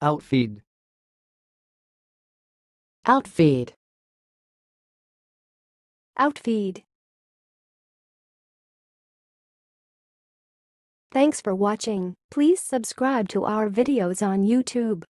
Outfeed. Outfeed. Outfeed. Thanks for watching. Please subscribe to our videos on YouTube.